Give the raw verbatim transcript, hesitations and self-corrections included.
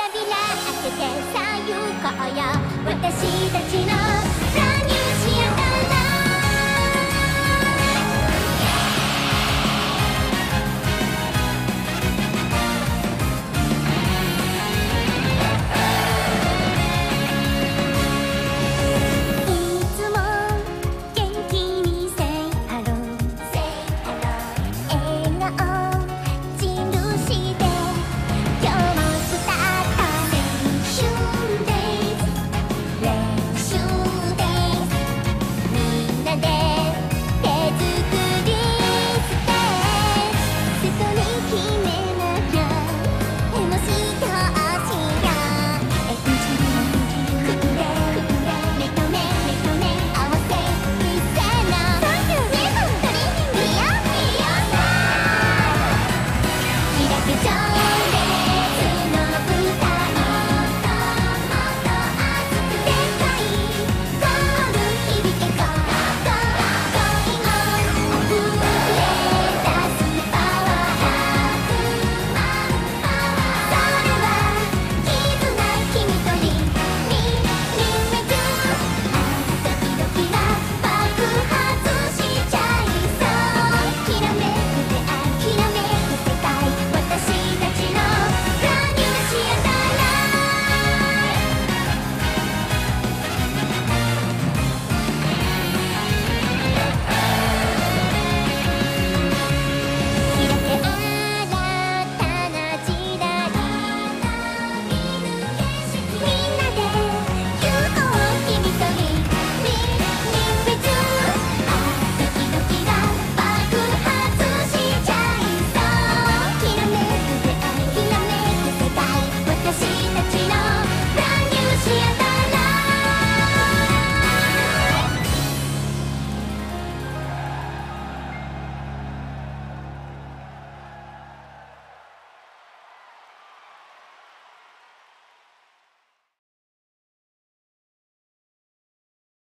扉開けてさあ行こうよ私たちの乱入しやがらいつも元気に Say hello Say hello 笑顔印で今日もスタート練習です練習ですみんなで手作りステージそこに決めなきゃもしどうしようエンジン組んで組んで目と目目と目合わせみせなさんじゅうにふんトレーニングいいよいいよ開く